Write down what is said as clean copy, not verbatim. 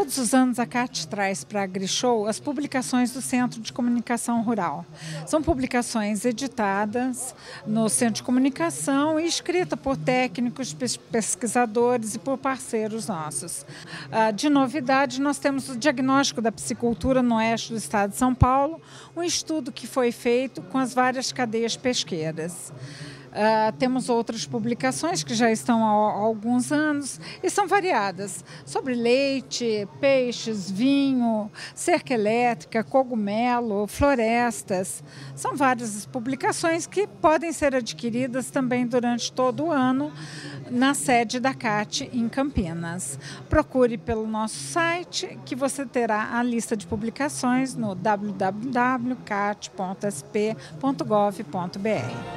Todos os anos a CAT traz para a AgriShow as publicações do Centro de Comunicação Rural. São publicações editadas no Centro de Comunicação e escritas por técnicos, pesquisadores e por parceiros nossos. De novidade, nós temos o diagnóstico da piscicultura no oeste do estado de São Paulo, um estudo que foi feito com as várias cadeias pesqueiras. Temos outras publicações que já estão há alguns anos e são variadas, sobre leite, peixes, vinho, cerca elétrica, cogumelo, florestas. São várias publicações que podem ser adquiridas também durante todo o ano na sede da CAT em Campinas. Procure pelo nosso site que você terá a lista de publicações no www.cat.sp.gov.br.